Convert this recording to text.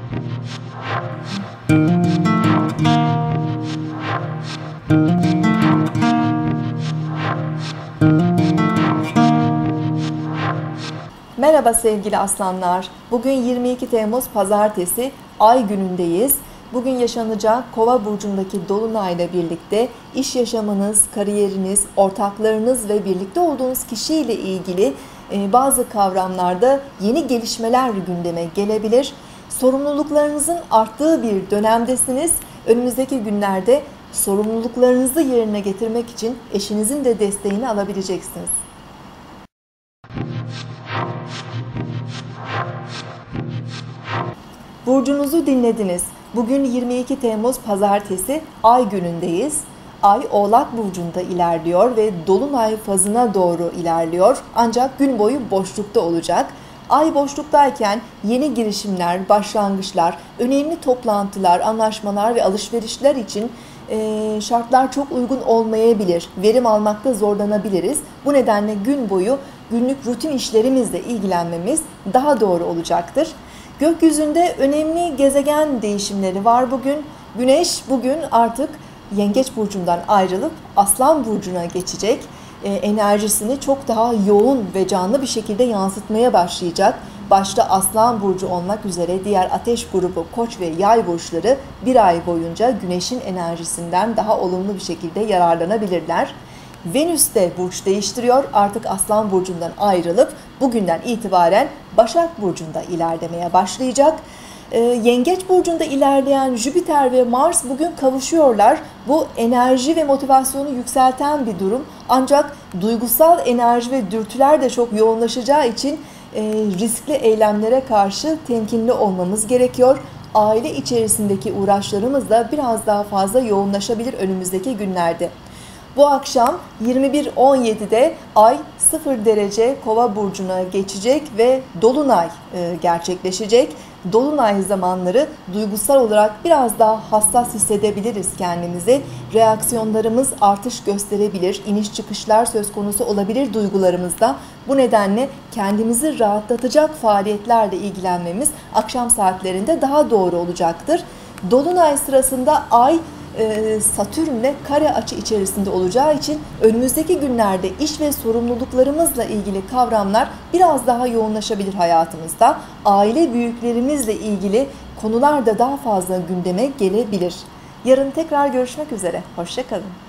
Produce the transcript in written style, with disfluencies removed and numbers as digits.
Merhaba sevgili aslanlar. Bugün 22 Temmuz Pazartesi, Ay günündeyiz. Bugün yaşanacak Kova burcundaki dolunayla birlikte iş yaşamınız, kariyeriniz, ortaklarınız ve birlikte olduğunuz kişiyle ilgili bazı kavramlarda yeni gelişmeler gündeme gelebilir. Sorumluluklarınızın arttığı bir dönemdesiniz. Önümüzdeki günlerde sorumluluklarınızı yerine getirmek için eşinizin de desteğini alabileceksiniz. Burcunuzu dinlediniz. Bugün 22 Temmuz Pazartesi, Ay günündeyiz. Ay Oğlak Burcu'nda ilerliyor ve Dolunay fazına doğru ilerliyor. Ancak gün boyu boşlukta olacak. Ay boşluktayken yeni girişimler, başlangıçlar, önemli toplantılar, anlaşmalar ve alışverişler için şartlar çok uygun olmayabilir. Verim almakta zorlanabiliriz. Bu nedenle gün boyu günlük rutin işlerimizle ilgilenmemiz daha doğru olacaktır. Gökyüzünde önemli gezegen değişimleri var bugün. Güneş bugün artık Yengeç Burcu'ndan ayrılıp Aslan Burcu'na geçecek. Enerjisini çok daha yoğun ve canlı bir şekilde yansıtmaya başlayacak. Başta Aslan Burcu olmak üzere diğer ateş grubu Koç ve Yay burçları bir ay boyunca Güneş'in enerjisinden daha olumlu bir şekilde yararlanabilirler. Venüs de burç değiştiriyor. Artık Aslan Burcu'ndan ayrılıp bugünden itibaren Başak Burcu'nda ilerlemeye başlayacak. Yengeç Burcu'nda ilerleyen Jüpiter ve Mars bugün kavuşuyorlar. Bu enerji ve motivasyonu yükselten bir durum. Ancak duygusal enerji ve dürtüler de çok yoğunlaşacağı için riskli eylemlere karşı temkinli olmamız gerekiyor. Aile içerisindeki uğraşlarımız da biraz daha fazla yoğunlaşabilir önümüzdeki günlerde. Bu akşam 21.17'de Ay 0 derece Kova burcuna geçecek ve Dolunay gerçekleşecek. Dolunay zamanları duygusal olarak biraz daha hassas hissedebiliriz kendimizi. Reaksiyonlarımız artış gösterebilir, iniş çıkışlar söz konusu olabilir duygularımızda. Bu nedenle kendimizi rahatlatacak faaliyetlerle ilgilenmemiz akşam saatlerinde daha doğru olacaktır. Dolunay sırasında Ay Satürn'le kare açı içerisinde olacağı için önümüzdeki günlerde iş ve sorumluluklarımızla ilgili kavramlar biraz daha yoğunlaşabilir hayatımızda. Aile büyüklerimizle ilgili konular da daha fazla gündeme gelebilir. Yarın tekrar görüşmek üzere. Hoşça kalın.